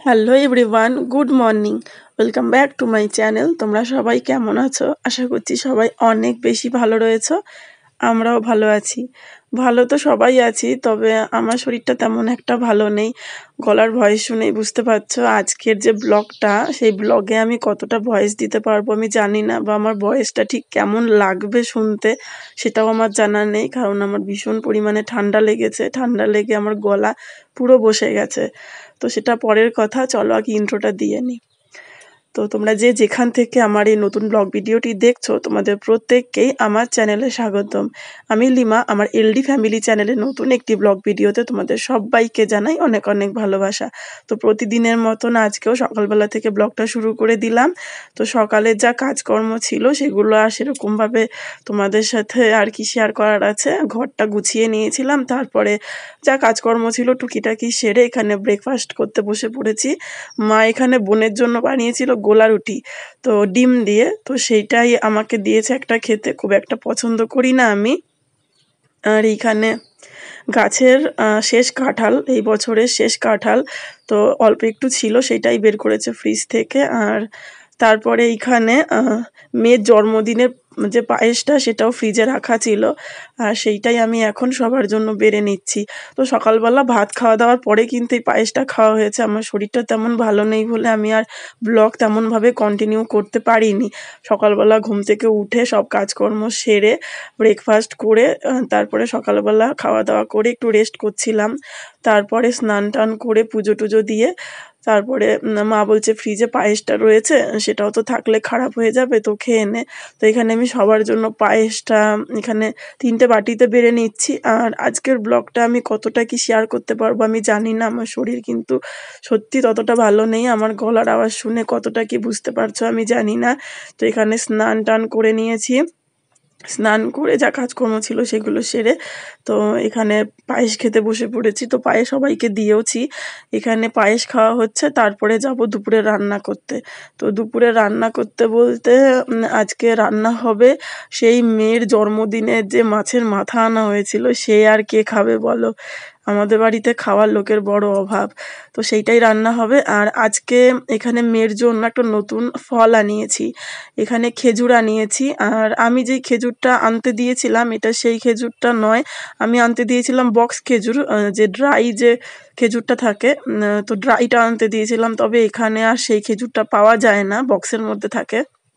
Hello everyone, good morning. Welcome back to my channel. তোমরা সবাই কেমন আছো? আশা করছি সবাই অনেক বেশি ভালো রয়েছো। আমরাও ভালো আছি। ভালো তো সবাই আছি, তবে আমার শরীরটা তেমন একটা ভালো নেই। গলার ভয়েস শুনেই বুঝতে পারছো আজকের যে ব্লগটা, সেই ব্লগে আমি কতটা ভয়েস দিতে পারবো আমি জানি না, বা আমার ভয়েসটা ঠিক কেমন লাগবে শুনতে সেটাও আমার জানা নেই। কারণ আমার ভীষণ পরিমাণে ঠান্ডা লেগেছে, ঠান্ডা লেগে আমার গলা পুরো বসে গেছে। তো সেটা পরের কথা, চলো আগে ইন্ট্রোটা দিয়ে নিই। তো তোমরা যে যেখান থেকে আমার এই নতুন ব্লগ ভিডিওটি দেখছো, তোমাদের প্রত্যেককেই আমার চ্যানেলে স্বাগতম। আমি লিমা, আমার এলডি ফ্যামিলি চ্যানেলে নতুন একটি ব্লগ ভিডিওতে তোমাদের সবাইকে জানাই অনেক অনেক ভালোবাসা। তো প্রতিদিনের মতন আজকেও সকালবেলা থেকে ব্লগটা শুরু করে দিলাম। তো সকালের যা কাজকর্ম ছিল সেগুলো আর সেরকমভাবে তোমাদের সাথে আর কি শেয়ার করার আছে। ঘরটা গুছিয়ে নিয়েছিলাম, তারপরে যা কাজকর্ম ছিল টুকিটাকি সেরে এখানে ব্রেকফাস্ট করতে বসে পড়েছি। মা এখানে বোনের জন্য বানিয়েছিল গোলা রুটি, তো ডিম দিয়ে, তো সেইটাই আমাকে দিয়েছে একটা খেতে। খুব একটা পছন্দ করি না আমি। আর এইখানে গাছের শেষ কাঁঠাল, এই বছরের শেষ কাঁঠাল, তো অল্প একটু ছিল সেটাই বের করেছে ফ্রিজ থেকে। আর তারপরে এইখানে মেয়ের জন্মদিনের যে পায়েসটা সেটাও ফ্রিজে রাখা ছিল, আর সেইটাই আমি এখন সবার জন্য বেড়ে নিচ্ছি। তো সকালবেলা ভাত খাওয়া দাওয়ার পরে কিন্তু এই পায়েসটা খাওয়া হয়েছে। আমার শরীরটা তেমন ভালো নেই বলে আমি আর ব্লগ তেমনভাবে কন্টিনিউ করতে পারিনি। সকালবেলা ঘুম থেকে উঠে সব কাজকর্ম সেরে ব্রেকফাস্ট করে তারপরে সকালবেলা খাওয়া দাওয়া করে একটু রেস্ট করছিলাম। তারপরে স্নান টান করে পুজো টুজো দিয়ে তারপরে মা বলছে ফ্রিজে পায়েসটা রয়েছে, সেটাও তো থাকলে খারাপ হয়ে যাবে, তো খেয়ে নে। তো এখানে আমি সবার জন্য পায়েসটা এখানে 3টে বাটিতে বেড়ে নিচ্ছি। আর আজকের ব্লগটা আমি কতটা কি শেয়ার করতে পারবো আমি জানি না। আমার শরীর কিন্তু সত্যি ততটা ভালো নেই। আমার গলার আওয়াজ শুনে কতটা কি বুঝতে পারছো আমি জানি না। তো এখানে স্নান টান করে নিয়েছি, স্নান করে যা কাজকর্ম ছিল সেগুলো সেরে তো এখানে পায়েস খেতে বসে পড়েছি। তো পায়েস সবাইকে দিয়েওছি। এখানে পায়েস খাওয়া হচ্ছে, তারপরে যাব দুপুরে রান্না করতে। তো দুপুরে রান্না করতে বলতে আজকে রান্না হবে সেই মেয়ের জন্মদিনের যে মাছের মাথা আনা হয়েছিল, সে আর কে খাবে বলো? আমাদের বাড়িতে খাওয়ার লোকের বড় অভাব, তো সেইটাই রান্না হবে। আর আজকে এখানে মেয়ের জন্য একটা নতুন ফল আনিয়েছি, এখানে খেজুর আনিয়েছি। আর আমি যেই খেজুরটা আনতে দিয়েছিলাম এটা সেই খেজুরটা নয়, আমি আনতে দিয়েছিলাম বক্স খেজুর, যে ড্রাই যে খেজুরটা থাকে, তো ড্রাইটা আনতে দিয়েছিলাম। তবে এখানে আর সেই খেজুরটা পাওয়া যায় না, বক্সের মধ্যে থাকে।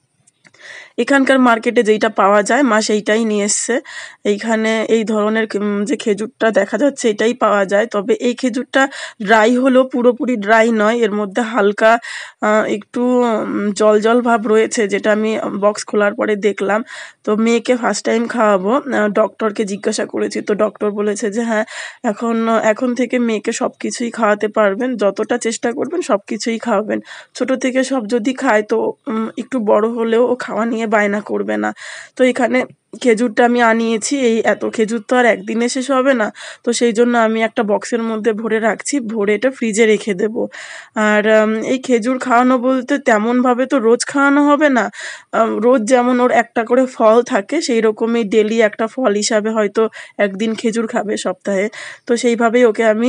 এখানকার মার্কেটে যেইটা পাওয়া যায় মা সেইটাই নিয়ে এসছে। এইখানে এই ধরনের যে খেজুরটা দেখা যাচ্ছে এটাই পাওয়া যায়, তবে এই খেজুরটা ড্রাই হলেও পুরোপুরি ড্রাই নয়, এর মধ্যে হালকা একটু জল জল ভাব রয়েছে, যেটা আমি বক্স খোলার পরে দেখলাম। তো মেয়েকে ফার্স্ট টাইম খাওয়াবো, ডক্টরকে জিজ্ঞাসা করেছি, তো ডক্টর বলেছে যে হ্যাঁ, এখন থেকে মেয়েকে সব কিছুই খাওয়াতে পারবেন, যতটা চেষ্টা করবেন সব কিছুই খাওয়াবেন। ছোট থেকে সব যদি খায় তো একটু বড় হলেও ও খাওয়া নিয়ে বায়না করবে না। তো এখানে খেজুরটা আমি আনিয়েছি, এই এত খেজুর তো আর একদিনে শেষ হবে না, তো সেই জন্য আমি একটা বক্সের মধ্যে ভরে রাখছি, ভরে এটা ফ্রিজে রেখে দেব। আর এই খেজুর খাওয়ানো বলতে তেমনভাবে তো রোজ খাওয়ানো হবে না। রোজ যেমন ওর একটা করে ফল থাকে, সেই রকমই ডেলি একটা ফল হিসাবে হয়তো একদিন খেজুর খাবে সপ্তাহে। তো সেইভাবেই ওকে আমি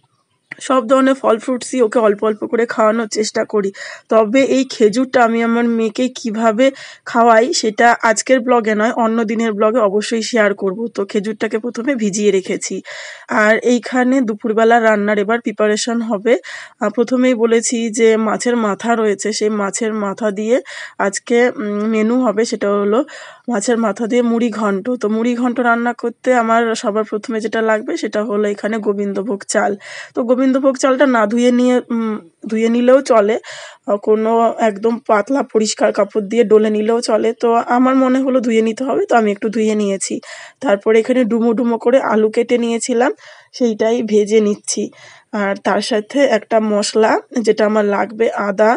সব ধরনের ফল ফ্রুটসই ওকে অল্প অল্প করে খাওয়ানোর চেষ্টা করি। তবে এই খেজুরটা আমি আমার মেয়েকে কিভাবে খাওয়াই সেটা আজকের ব্লগে নয়, অন্য দিনের ব্লগে অবশ্যই শেয়ার করব। তো খেজুরটাকে প্রথমে ভিজিয়ে রেখেছি। আর এইখানে দুপুরবেলা রান্নার এবার প্রিপারেশন হবে। প্রথমেই বলেছি যে মাছের মাথা রয়েছে, সেই মাছের মাথা দিয়ে আজকে মেনু হবে, সেটা হলো মাছের মাথা দিয়ে মুড়ি ঘন্ট। তো মুড়ি ঘন্ট রান্না করতে আমার সবার প্রথমে যেটা লাগবে সেটা হলো এখানে গোবিন্দভোগ চাল। তো গোবিন্দভোগ চালটা না ধুয়ে নিলেও চলে, কোনো একদম পাতলা পরিষ্কার কাপড় দিয়ে ডলে নিলেও চলে। তো আমার মনে হলো ধুয়ে নিতে হবে, তো আমি একটু ধুয়ে নিয়েছি। তারপরে এখানে ডুমো ডুমো করে আলু কেটে নিয়েছিলাম, সেইটাই ভেজে নিচ্ছি। আর তার সাথে একটা মশলা যেটা আমার লাগবে, আদা,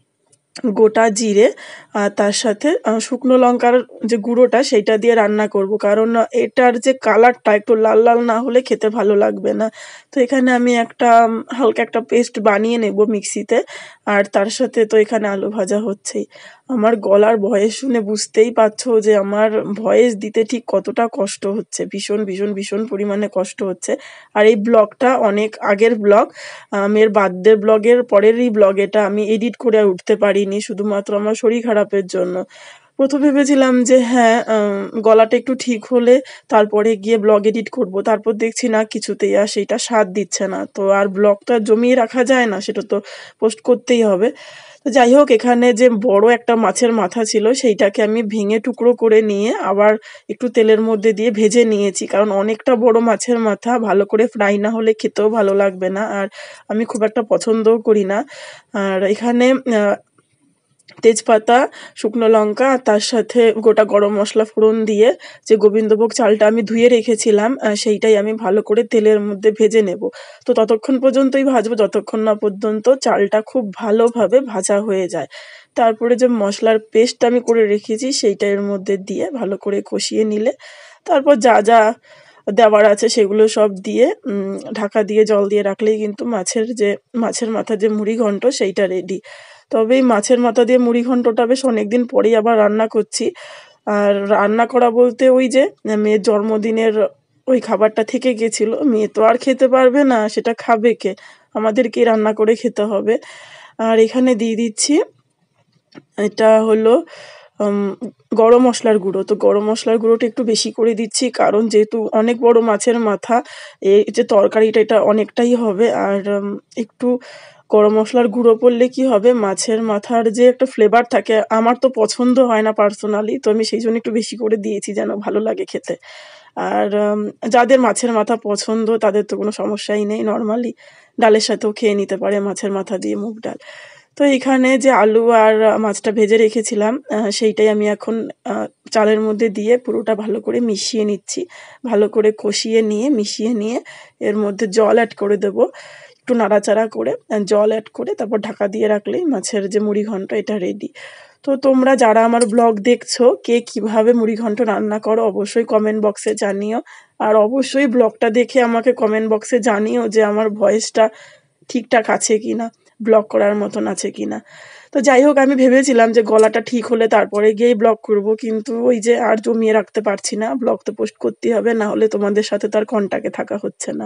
গোটা জিরে, আর তার সাথে শুকনো লঙ্কার যে গুঁড়োটা সেইটা দিয়ে রান্না করব, কারণ এটার যে কালারটা একটু লাল লাল না হলে খেতে ভালো লাগবে না। তো এখানে আমি একটা হালকা একটা পেস্ট বানিয়ে নেব মিক্সিতে। আর তার সাথে তো এখানে আলু ভাজা হচ্ছেই। আমার গলার ভয়েস শুনে বুঝতেই পারছো যে আমার ভয়েস দিতে ঠিক কতটা কষ্ট হচ্ছে, ভীষণ ভীষণ ভীষণ পরিমাণে কষ্ট হচ্ছে। আর এই ব্লগটা অনেক আগের ব্লগ, আমার বার্থডে ব্লগের পরেরই ব্লগ এটা, আমি এডিট করে উঠতে পারিনি শুধুমাত্র আমার শরীর খারাপের জন্য। প্রথমে ভেবেছিলাম যে হ্যাঁ গলাটা একটু ঠিক হলে তারপরে গিয়ে ব্লগ এডিট করব, তারপর দেখছি না কিছুতেই আর সেইটা সাথ দিচ্ছে না, তো আর ব্লগটা জমিয়ে রাখা যায় না, সেটা তো পোস্ট করতেই হবে। তো যাই হোক, এখানে যে বড় একটা মাছের মাথা ছিল সেইটাকে আমি ভেঙে টুকরো করে নিয়ে আবার একটু তেলের মধ্যে দিয়ে ভেজে নিয়েছি, কারণ অনেকটা বড় মাছের মাথা ভালো করে ফ্রাই না হলে খেতেও ভালো লাগবে না, আর আমি খুব একটা পছন্দও করি না। আর এখানে তেজপাতা, শুকনো লঙ্কা আর তার সাথে গোটা গরম মশলা ফোড়ন দিয়ে যে গোবিন্দভোগ চালটা আমি ধুয়ে রেখেছিলাম সেইটাই আমি ভালো করে তেলের মধ্যে ভেজে নেব। তো ততক্ষণ পর্যন্তই ভাজবো যতক্ষণ না পর্যন্ত চালটা খুব ভালোভাবে ভাজা হয়ে যায়। তারপরে যে মশলার পেস্ট আমি করে রেখেছি সেইটা এর মধ্যে দিয়ে ভালো করে কষিয়ে নিলে তারপর যা যা দেওয়ার আছে সেগুলো সব দিয়ে ঢাকা দিয়ে জল দিয়ে রাখলেই কিন্তু মাছের মাথার যে মুড়ি ঘন্ট সেইটা রেডি। তবে এই মাছের মাথা দিয়ে মুড়ি ঘন্টটা বেশ অনেকদিন পরেই আবার রান্না করছি। আর রান্না করা বলতে ওই যে মেয়ের জন্মদিনের ওই খাবারটা থেকে গেছিল, মেয়ে তো আর খেতে পারবে না, সেটা খাবে কে, আমাদেরকেই রান্না করে খেতে হবে। আর এখানে দিয়ে দিচ্ছি, এটা হলো গরম মশলার গুঁড়ো। তো গরম মশলার গুঁড়োটা একটু বেশি করে দিচ্ছি, কারণ যেহেতু অনেক বড় মাছের মাথা, এই যে তরকারিটা এটা অনেকটাই হবে। আর একটু গরম মশলার গুঁড়ো পড়লে কি হবে, মাছের মাথার যে একটা ফ্লেভার থাকে, আমার তো পছন্দ হয় না পার্সোনালি, তো আমি সেই জন্য একটু বেশি করে দিয়েছি যেন ভালো লাগে খেতে। আর যাদের মাছের মাথা পছন্দ তাদের তো কোনো সমস্যাই নেই, নর্মালি ডালের সাথেও খেয়ে নিতে পারে মাছের মাথা দিয়ে মুগ ডাল। তো এখানে যে আলু আর মাছটা ভেজে রেখেছিলাম সেইটাই আমি এখন চালের মধ্যে দিয়ে পুরোটা ভালো করে মিশিয়ে নিচ্ছি, ভালো করে কষিয়ে নিয়ে মিশিয়ে নিয়ে এর মধ্যে জল অ্যাড করে দেব, একটু নাড়াচাড়া করে জল অ্যাড করে তারপর ঢাকা দিয়ে রাখলেই মাছের যে মুড়ি ঘন্ট এটা রেডি। তো তোমরা যারা আমার ব্লগ দেখছো কে কিভাবে মুড়ি ঘন্ট রান্না করো অবশ্যই কমেন্ট বক্সে জানিও। আর অবশ্যই ব্লগটা দেখে আমাকে কমেন্ট বক্সে জানিও যে আমার ভয়েসটা ঠিকঠাক আছে কিনা, ব্লগ করার মতন আছে কিনা। তো যাই হোক, আমি ভেবেছিলাম যে গলাটা ঠিক হলে তারপরে গিয়েই ব্লগ করব, কিন্তু ওই যে আর জমিয়ে রাখতে পারছি না, ব্লগ তো পোস্ট করতেই হবে, না হলে তোমাদের সাথে তার কন্টাক্টে থাকা হচ্ছে না।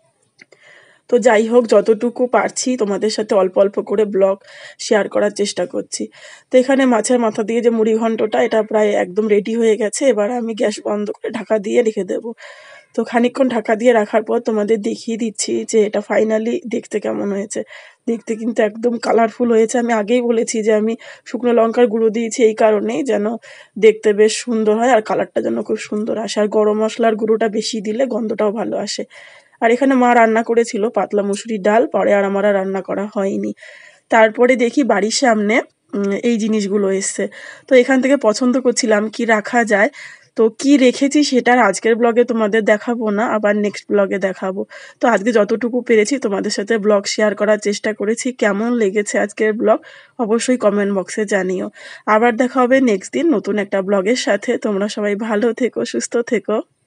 তো যাই হোক, যতটুকু পারছি তোমাদের সাথে অল্প অল্প করে ব্লগ শেয়ার করার চেষ্টা করছি। তো এখানে মাছের মাথা দিয়ে যে মুড়ি ঘন্টটা এটা প্রায় একদম রেডি হয়ে গেছে, এবার আমি গ্যাস বন্ধ করে ঢাকা দিয়ে রেখে দেব। তো খানিকক্ষণ ঢাকা দিয়ে রাখার পর তোমাদের দেখিয়ে দিচ্ছি যে এটা ফাইনালি দেখতে কেমন হয়েছে। দেখতে কিন্তু একদম কালারফুল হয়েছে, আমি আগেই বলেছি যে আমি শুকনো লঙ্কার গুঁড়ো দিয়েছি এই কারণেই যেন দেখতে বেশ সুন্দর হয় আর কালারটা যেন খুব সুন্দর আসে, আর গরম মশলার গুঁড়োটা বেশি দিলে গন্ধটাও ভালো আসে। আর এখানে মা রান্না করেছিল পাতলা মুসুরির ডাল, পরে আর আমার আর রান্না করা হয়নি। তারপরে দেখি বাড়ির সামনে এই জিনিসগুলো এসছে, তো এখান থেকে পছন্দ করছিলাম কি রাখা যায়। তো কি রেখেছি সেটা আর আজকের ব্লগে তোমাদের দেখাবো না, আবার নেক্সট ব্লগে দেখাবো। তো আজকে যতটুকু পেরেছি তোমাদের সাথে ব্লগ শেয়ার করার চেষ্টা করেছি। কেমন লেগেছে আজকের ব্লগ অবশ্যই কমেন্ট বক্সে জানিও। আবার দেখা হবে নেক্সট দিন নতুন একটা ব্লগের সাথে। তোমরা সবাই ভালো থেকো, সুস্থ থেকো।